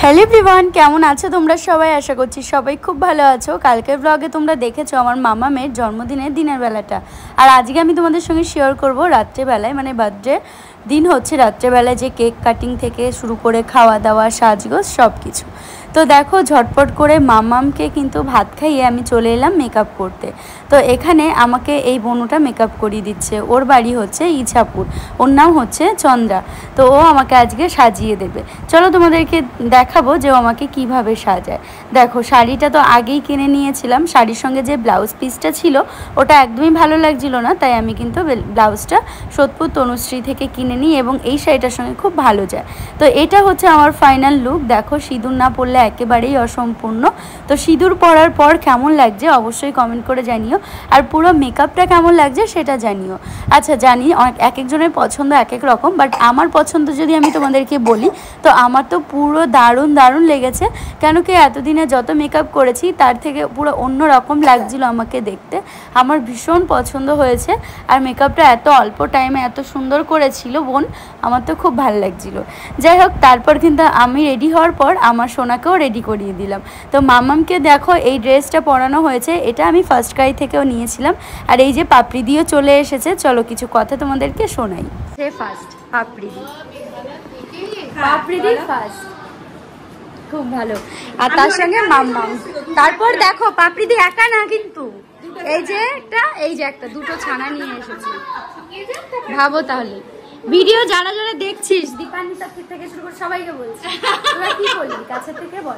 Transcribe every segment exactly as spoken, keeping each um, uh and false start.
Hello everyone, কেমন আছো তোমরা সবাই? আশা করছি সবাই খুব ভালো আছো। কালকের ব্লগে তোমরা দেখেছো আমার মামা মেয়ের জন্মদিনের দিনের বেলাটা, আর আজকে আমি তোমাদের সঙ্গে শেয়ার করব রাত্রেবেলায়, মানে বার্থডে দিন হচ্ছে রাত্রেবেলায় যে কেক কাটিং থেকে শুরু করে খাওয়া দাওয়া সাজগোজ সব কিছু। তো দেখো ঝটপট করে মামামকে কিন্তু ভাত খাইয়ে আমি চলে এলাম মেকআপ করতে। তো এখানে আমাকে এই বোনুটা মেকআপ করিয়ে দিচ্ছে, ওর বাড়ি হচ্ছে ইছাপুর, ওর নাম হচ্ছে চন্দ্রা। তো ও আমাকে আজকে সাজিয়ে দেবে। চলো তোমাদেরকে দেখাবো যে ও আমাকে কিভাবে সাজায়। দেখো শাড়িটা তো আগেই কিনে নিয়েছিলাম, শাড়ির সঙ্গে যে ব্লাউজ পিসটা ছিল ওটা একদমই ভালো লাগছিল না, তাই আমি কিন্তু ব্লাউজটা সোদপুর তনুশ্রী থেকে কিনে নিই এবং এই শাড়িটার সঙ্গে খুব ভালো যায়। তো এটা হচ্ছে আমার ফাইনাল লুক। দেখো সিঁদুর না পরলে একেবারেই অসম্পূর্ণ। তো সিঁদুর পরার পর কেমন লাগছে অবশ্যই কমেন্ট করে জানিও, আর পুরো মেকআপটা কেমন লাগছে সেটা জানিও। আচ্ছা জানি এক একজনের পছন্দ এক এক রকম, বাট আমার পছন্দ যদি আমি তোমাদেরকে বলি তো আমার তো পুরো দারুণ দারুণ লেগেছে। কেন কি এতদিনে যত মেকআপ করেছি তার থেকে পুরো অন্য রকম লাগছিল আমাকে দেখতে। আমার ভীষণ পছন্দ হয়েছে, আর মেকআপটা এত অল্প টাইমে এত সুন্দর করেছিল বোন, আমার তো খুব ভালো লাগছিল। যাই হোক, তারপর কিন্তু আমি রেডি হওয়ার পর আমার সোনাকেও রেডি করিয়ে দিলাম। তো মামামকে দেখো এই ড্রেসটা পরানো হয়েছে, এটা আমি ফার্স্ট ক্রাই থেকেও নিয়েছিলাম। আর এই যে পাপড়ি দিয়েও চলে এসেছে, চলো কিছু কথা তোমাদেরকে শোনাই। সে first papdi the papdi the first, খুব ভালো। আর তার সঙ্গে মাম্মাম, তারপর দেখো পাপড়ি দি একা না কিন্তু, এই যে একটা এই যে একটা দুটো ছানা নিয়ে এসেছে। ভাবো তাহলে ভিডিও যারা যারা দেখছিস, দীপান্বিতা থেকে শুরু করে সবাইকে বলছি, তোরা কি বলবি কাছে থেকে বল।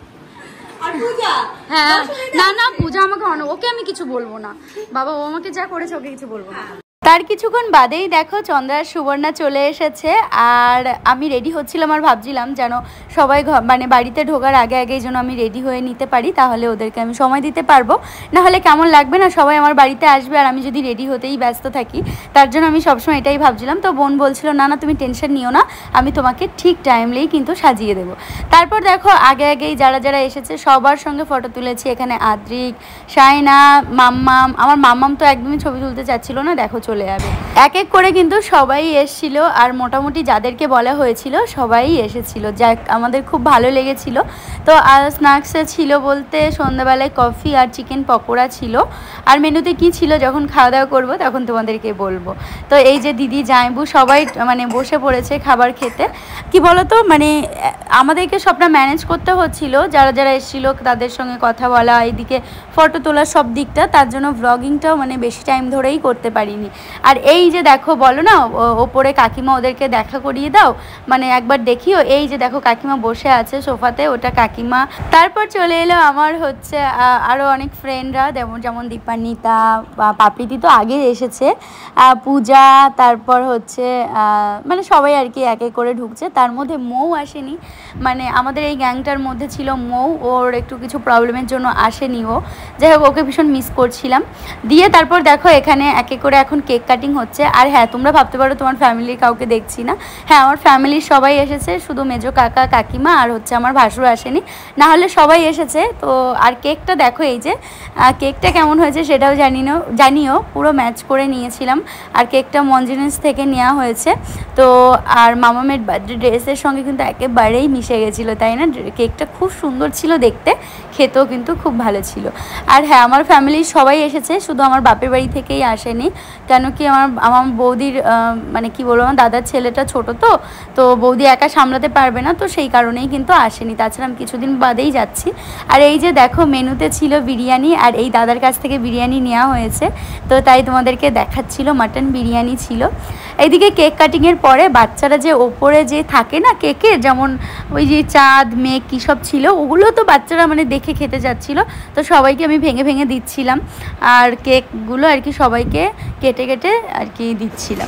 হ্যাঁ না না পূজা আমাকে, ওকে আমি কিছু বলবো না বাবা, ও আমাকে যা করেছে ওকে কিছু বলবো না। তার কিছুক্ষণ বাদেই দেখো চন্দ্রার সুবর্ণা চলে এসেছে, আর আমি রেডি হচ্ছিলাম আর ভাবছিলাম যেন সবাই মানে বাড়িতে ঢোকার আগে আগেই যেন আমি রেডি হয়ে নিতে পারি, তাহলে ওদেরকে আমি সময় দিতে পারবো। না হলে কেমন লাগবে না, সবাই আমার বাড়িতে আসবে আর আমি যদি রেডি হতেই ব্যস্ত থাকি। তার জন্য আমি সবসময় এটাই ভাবছিলাম। তো বোন বলছিল না না তুমি টেনশন নিও না, আমি তোমাকে ঠিক টাইমলেই কিন্তু সাজিয়ে দেবো। তারপর দেখো আগে আগেই যারা যারা এসেছে সবার সঙ্গে ফটো তুলেছি। এখানে আদ্রিক, শাইনা, মাম্মাম, আমার মাম্মাম তো একদমই ছবি তুলতে চাচ্ছিল না, দেখো চলে যাবে। এক এক করে কিন্তু সবাই এসেছিল, আর মোটামুটি যাদেরকে বলা হয়েছিল সবাই এসেছিল, যাক আমাদের খুব ভালো লেগেছিল। তো আর স্ন্যাক্সে ছিল বলতে সন্ধ্যাবেলায় কফি আর চিকেন পকোড়া ছিল, আর মেনুতে কি ছিল যখন খাওয়া দাওয়া করবো তখন তোমাদেরকে বলবো। তো এই যে দিদি জামাইবু সবাই মানে বসে পড়েছে খাবার খেতে। কি বলতো মানে আমাদেরকে সবটা ম্যানেজ করতে হচ্ছিল, যারা যারা এসেছিলো তাদের সঙ্গে কথা বলা, এইদিকে ফটো তোলা সব দিকটা, তার জন্য ভ্লগিংটাও মানে বেশি টাইম ধরেই করতে পারিনি। আর এই যে দেখো বলো না ওপরে কাকিমা, ওদেরকে দেখা করিয়ে দাও, মানে একবার দেখিও। এই যে দেখো কাকিমা বসে আছে সোফাতে, ওটা কাকিমা। তারপর চলে এলো আমার হচ্ছে আরও অনেক ফ্রেন্ডরা, যেমন যেমন দীপান্বিতা, পাপড়িদি তো আগে এসেছে, পূজা, তারপর হচ্ছে মানে সবাই আর কি এক এক করে ঢুকছে। তার মধ্যে মৌ আসেনি, মানে আমাদের এই গ্যাংটার মধ্যে ছিল মৌ, ওর একটু কিছু প্রবলেমের জন্য আসেনি ও। যাই হোক ওকে ভীষণ মিস করছিলাম। দিয়ে তারপর দেখো এখানে এক এক করে এখন কেক কাটিং হচ্ছে। আর হ্যাঁ তোমরা ভাবতে পারো তোমার ফ্যামিলির কাউকে দেখছি না, হ্যাঁ আমার ফ্যামিলির সবাই এসেছে, শুধু মেজো কাকা কাকিমা আর হচ্ছে আমার ভাসুর আসেনি, না হলে সবাই এসেছে। তো আর কেকটা দেখো, এই যে কেকটা কেমন হয়েছে সেটাও জানিও জানিও পুরো ম্যাচ করে নিয়েছিলাম, আর কেকটা মঞ্জিনিস থেকে নেওয়া হয়েছে। তো আর মামামের বার্থডে ড্রেসের সঙ্গে কিন্তু একেবারেই মিশে গেছিলো, তাই না? কেকটা খুব সুন্দর ছিল দেখতে, খেতেও কিন্তু খুব ভালো ছিল। আর হ্যাঁ আমার ফ্যামিলির সবাই এসেছে, শুধু আমার বাপের বাড়ি থেকেই আসেনি। কেন কি আমার আমার বৌদির মানে কি বলবো, আমার দাদার ছেলেটা ছোট, তো তো বৌদি একা সামলাতে পারবে না, তো সেই কারণেই কিন্তু আসেনি। তাছাড়া আমি কিছুদিন বাদেই যাচ্ছি। আর এই যে দেখো মেনুতে ছিল বিরিয়ানি, আর এই দাদার কাছ থেকে বিরিয়ানি নেওয়া হয়েছে, তো তাই তোমাদেরকে দেখাচ্ছিল, মাটন বিরিয়ানি ছিল। এইদিকে কেক কাটিংয়ের পরে বাচ্চারা যে ওপরে যে থাকে না কেকের, যেমন ওই যে চাঁদ মেঘ কী সব ছিল, ওগুলো তো বাচ্চারা মানে দেখে খেতে যাচ্ছিল, তো সবাইকে আমি ভেঙে ভেঙে দিচ্ছিলাম, আর কেকগুলো আর কি সবাইকে কেটে কেটে আর কি দিচ্ছিলাম।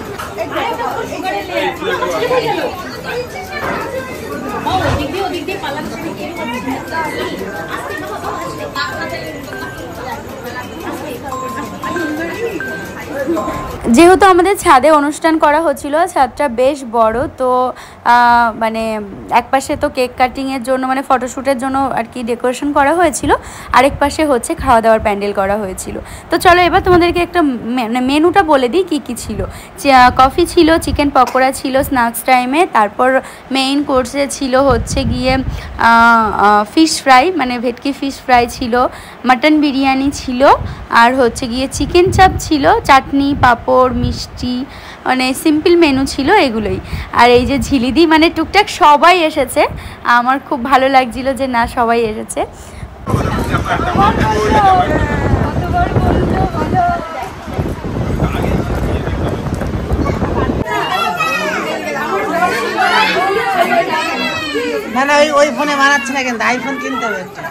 যেহেতু আমাদের ছাদে অনুষ্ঠান করা হচ্ছিল, ছাদটা বেশ বড়, তো মানে একপাশে তো কেক কাটিংয়ের জন্য মানে ফটোশ্যুটের জন্য আর কি ডেকোরেশন করা হয়েছিল, আরেক পাশে হচ্ছে খাওয়া দাওয়ার প্যান্ডেল করা হয়েছিল। তো চলো এবার তোমাদেরকে একটা মেনুটা বলে দিই কী কী ছিল। কফি ছিল, চিকেন পকোড়া ছিল স্ন্যাক্স টাইমে, তারপর মেইন কোর্সে ছিল হচ্ছে গিয়ে ফিশ ফ্রাই মানে ভেটকি ফিশ ফ্রাই ছিল, মাটন বিরিয়ানি ছিল, আর হচ্ছে গিয়ে চিকেন চাপ ছিল, চাটনি পাঁপড় মিষ্টি, মানে সিম্পল মেনু ছিল এগুলোই। আর এই যে ঝিলিদি মানে টুকটাক সবাই এসেছে, আমার খুব ভালো লাগছিল যে না সবাই এসেছে। না না ওই ওই ফোনে বানাচ্ছে না, কিন্তু আইফোন কিনতে হবে একটা।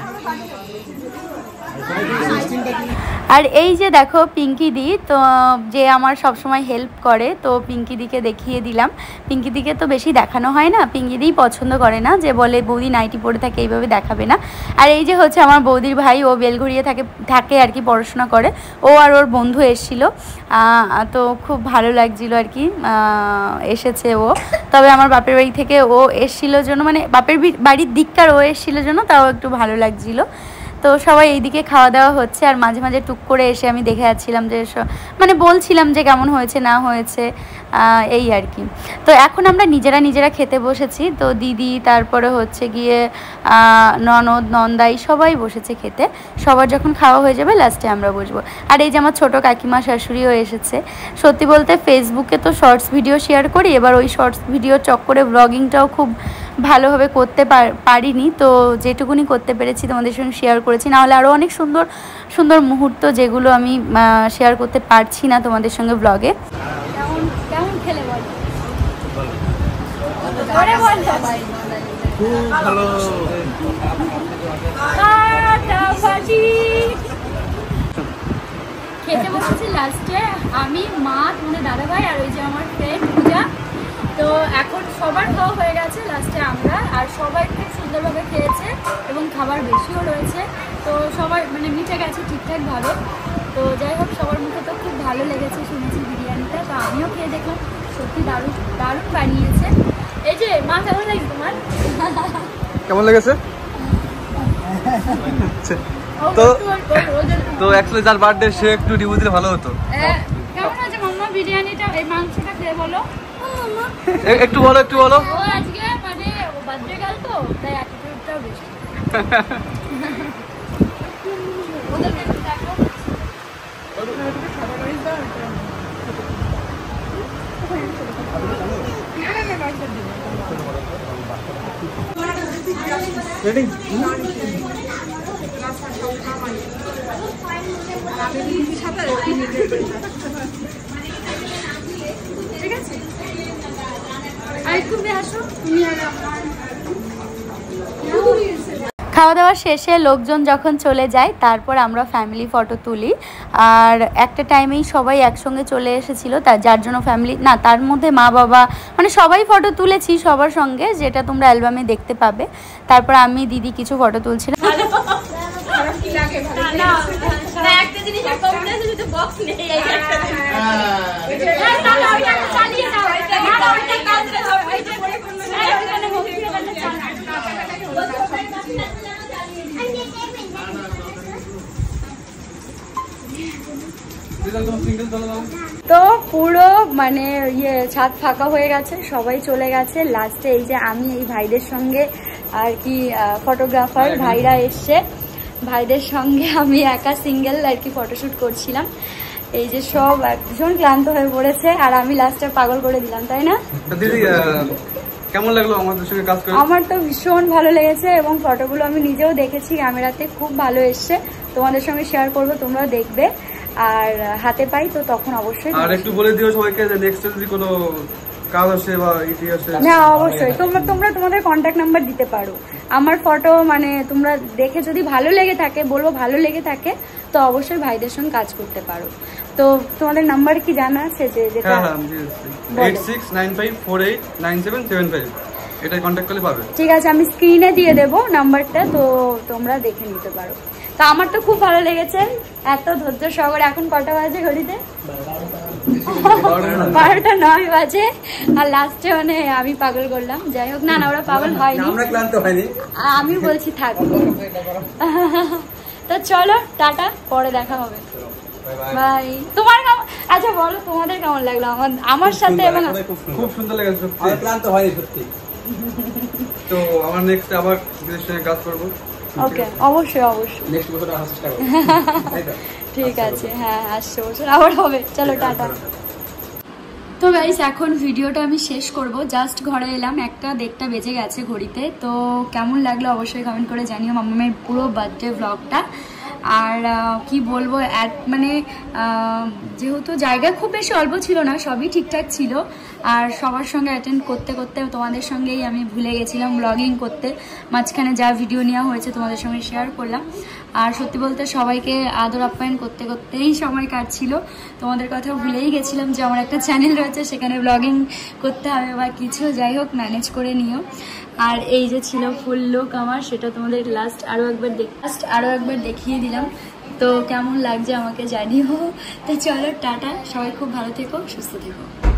আর এই যে দেখো পিঙ্কি দি, তো যে আমার সব সময় হেল্প করে, তো পিঙ্কি দিকে দেখিয়ে দিলাম। পিঙ্কি দিকে তো বেশি দেখানো হয় না, পিঙ্কি দিই পছন্দ করে না, যে বলে বৌদি নাইটি পরে থাকে এইভাবে দেখাবে না। আর এই যে হচ্ছে আমার বৌদির ভাই, ও বেলঘড়িয়ে থাকে থাকে আর কি পড়াশোনা করে, ও আর ওর বন্ধু এসেছিলো, তো খুব ভালো লাগছিলো আর কি এসেছে ও। তবে আমার বাপের বাড়ি থেকে ও এসেছিলো জন্য মানে বাপের বাড়ির দিককার ও এসেছিলো জন্য তাও একটু ভালো লাগছিলো। তো সবাই এইদিকে খাওয়া দাওয়া হচ্ছে, আর মাঝে মাঝে টুক করে এসে আমি দেখে যাচ্ছিলাম যে মানে বলছিলাম যে কেমন হয়েছে না হয়েছে এই আর কি। তো এখন আমরা নিজেরা নিজেরা খেতে বসেছি, তো দিদি তারপরে হচ্ছে গিয়ে ননদ নন্দাই সবাই বসেছে খেতে। সবার যখন খাওয়া হয়ে যাবে লাস্টে আমরা বসবো। আর এই যে আমার ছোটো কাকিমা শাশুড়িও এসেছে। সত্যি বলতে ফেসবুকে তো শর্টস ভিডিও শেয়ার করি, এবার ওই শর্টস ভিডিও চক্করে ব্লগিংটাও খুব ভালোভাবে করতে পারিনি, তো যেটুকুনি করতে পেরেছি তোমাদের সঙ্গে শেয়ার করেছি। নাহলে আরও অনেক সুন্দর সুন্দর মুহূর্ত যেগুলো আমি শেয়ার করতে পারছি না তোমাদের সঙ্গে ব্লগে। কেমন কেমন খেলে বল? খেতে বসেছি লাস্টে আমি, মা, তোমাদের দাদা ভাই আর ওই যে আমার ফ্রেন্ড পূজা। তো এখন সবার খাওয়া হয়ে গেছে, লাস্টে আমরা, আর সবাই খুব সুন্দরভাবে খেয়েছে এবং খাবার বেশিও রয়েছে, তো সবাই মানে মিটে গেছে ঠিকঠাকভাবে। তো যাই হোক সবার মুখে তো খুব ভালো লেগেছে শুনেছি বিরিয়ানিটা, তো আমিও খেয়ে দেখলাম সত্যি দারুণ দারুণ বানিয়েছে। এই যে মা কেমন লাগে তোমার? কেমন লেগেছে? তো তো অ্যাকচুয়ালি যার বার্থডে সে একটু রিভিউ দিলে ভালো হতো। কেমন আছে মাম্মা বিরিয়ানিটা, এই মাংসটা খেয়ে বলো? একটু বলো একটু বলো। ও আজকে মানে ও বার্থডে গার্ল তো তাই অ্যাটিটিউডটাও বেশি। ওদেরকে একটু দেখো। রেডি? ঠিক আছে, আর একটু আসো তুমি আর আমার। খাওয়া দাওয়া শেষে লোকজন যখন চলে যায় তারপর আমরা ফ্যামিলি ফটো তুলি। আর একটা টাইমেই সবাই একসঙ্গে চলে এসেছিলো, তার যার জন্য ফ্যামিলি না, তার মধ্যে মা বাবা মানে সবাই ফটো তুলেছি সবার সঙ্গে, যেটা তোমরা অ্যালবামে দেখতে পাবে। তারপর আমি দিদি কিছু ফটো তুলছিলাম। তো পুরো মানে ইয়ে ছাদ ফাঁকা হয়ে গেছে, সবাই চলে গেছে। লাস্টে এই যে আমি এই ভাইদের সঙ্গে আর কি ফটোগ্রাফার ভাইরা এসছে, ভাইদের সঙ্গে আমি একা সিঙ্গেল আর কি ফটোশুট করছিলাম। এই যে সব ভীষণ ক্লান্ত হয়ে পড়েছে, আর আমি লাস্টে পাগল করে দিলাম, তাই না? দিদি কেমন লাগলো আমাদের সঙ্গে কাজ করে? আমার তো ভীষণ ভালো লেগেছে এবং ফটোগুলো আমি নিজেও দেখেছি ক্যামেরাতে, খুব ভালো এসছে। তোমাদের সঙ্গে শেয়ার করবো, তোমরাও দেখবে। আর হাতে পাই তো তখন অবশ্যই। আর একটু বলে দিও সবাইকে যে নেক্সট যদি কোনো কাজ আসে বা ইতি আসে। না অবশ্যই, তোমরা তোমরা তোমাদের কন্ট্যাক্ট নাম্বার দিতে পারো। আমার ফটো মানে তোমরা দেখে যদি ভালো লেগে থাকে, বলবো ভালো লেগে থাকে, তো অবশ্যই ভাইদের সঙ্গে কাজ করতে পারো। তো তোমাদের নাম্বার কি জানা আছে? যে যেটা eight six nine five four eight nine seven seven five, এটাই কন্ট্যাক্ট করলে পাবে। ঠিক আছে, আমি স্ক্রিনে দিয়ে দেবো নাম্বারটা, তো তোমরা দেখে নিতে পারো। তো আমার তো খুব ভালো লেগেছে, এত ধৈর্য সহকারে। এখন কটা বাজে ঘড়িতে? বারোটা নয় বাজে আর লাস্টে মানে আমি পাগল করলাম। যাই হোক, না না ওরা পাগল হয়নি, আমরা ক্লান্ত হয়নি, আমি বলছি থাক। তো চলো টাটা, পরে দেখা হবে, বাই। তোমার কেমন, আচ্ছা বলো তোমাদের কেমন লাগলো আমার আমার সাথে? এবং খুব সুন্দর লেগেছে সত্যি, ক্লান্ত হয়নি সত্যি। তো আমার নেক্সট আবার বিদেশ নিয়ে কাজ করবো। ওকে, অবশ্যই অবশ্যই, নেক্সট বছর আসার চেষ্টা করব, তাই তো? ঠিক আছে, হ্যাঁ আসছে বছর আবার হবে। চলো টাটা। তো গাইস এখন ভিডিওটা আমি শেষ করব, জাস্ট ঘরে এলাম, একটা দেড়টা বেজে গেছে ঘড়িতে। তো কেমন লাগলো অবশ্যই কমেন্ট করে জানিও মাম্মামের পুরো বার্থডে ব্লগটা। আর কি বলবো, এক মানে যেহেতু জায়গা খুব বেশি অল্প ছিল না, সবই ঠিকঠাক ছিল। আর সবার সঙ্গে অ্যাটেন্ড করতে করতে তোমাদের সঙ্গেই আমি ভুলে গেছিলাম ব্লগিং করতে। মাঝখানে যা ভিডিও নেওয়া হয়েছে তোমাদের সঙ্গে শেয়ার করলাম। আর সত্যি বলতে সবাইকে আদর আপ্যায়ন করতে করতেই সময় কাটছিল, তোমাদের কথা ভুলেই গেছিলাম যে আমার একটা চ্যানেল রয়েছে, সেখানে ব্লগিং করতে হবে বা কিছু। যাই হোক, ম্যানেজ করে নিও। আর এই যে ছিল ফুল লুক আমার, সেটা তোমাদের লাস্ট আরও একবার দেখ লাস্ট আরও একবার দেখিয়ে দিলাম। তো কেমন লাগছে আমাকে জানিও। তো চলো টাটা, সবাই খুব ভালো থেকো, সুস্থ থেকো।